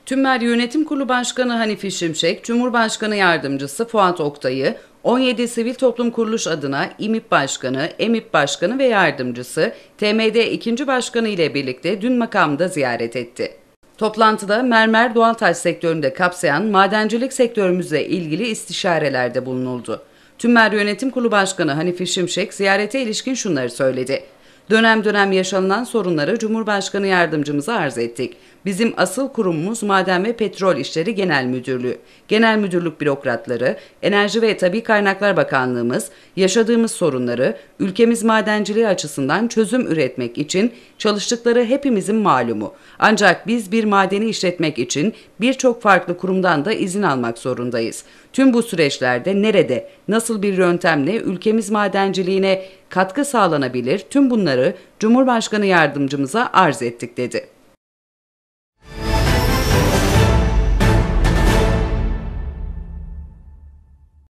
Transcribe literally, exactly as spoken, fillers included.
Tümmer Yönetim Kurulu Başkanı Hanifi Şimşek, Cumhurbaşkanı Yardımcısı Fuat Oktay'ı, on yedi Sivil Toplum Kuruluş adına İMİP Başkanı, EMİP Başkanı ve Yardımcısı, T M D ikinci Başkanı ile birlikte dün makamda ziyaret etti. Toplantıda mermer doğaltaş sektöründe kapsayan madencilik sektörümüzle ilgili istişarelerde bulunuldu. Tümmer Yönetim Kurulu Başkanı Hanifi Şimşek ziyarete ilişkin şunları söyledi. Dönem dönem yaşanılan sorunları Cumhurbaşkanı Yardımcımıza arz ettik. Bizim asıl kurumumuz Maden ve Petrol İşleri Genel Müdürlüğü, Genel Müdürlük bürokratları, Enerji ve Tabii Kaynaklar Bakanlığımız yaşadığımız sorunları ülkemiz madenciliği açısından çözüm üretmek için çalıştıkları hepimizin malumu. Ancak biz bir madeni işletmek için birçok farklı kurumdan da izin almak zorundayız. Tüm bu süreçlerde nerede, nasıl bir yöntemle ülkemiz madenciliğine katkı sağlanabilir, tüm bunları Cumhurbaşkanı Yardımcımıza arz ettik dedi.